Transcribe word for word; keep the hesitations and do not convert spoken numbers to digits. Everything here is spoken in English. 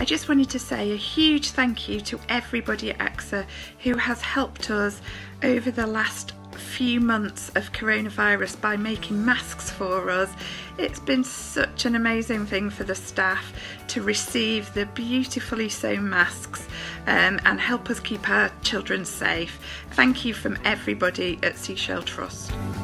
I just wanted to say a huge thank you to everybody at A X A who has helped us over the last few months of coronavirus by making masks for us. It's been such an amazing thing for the staff to receive the beautifully sewn masks um, and help us keep our children safe. Thank you from everybody at Seashell Trust.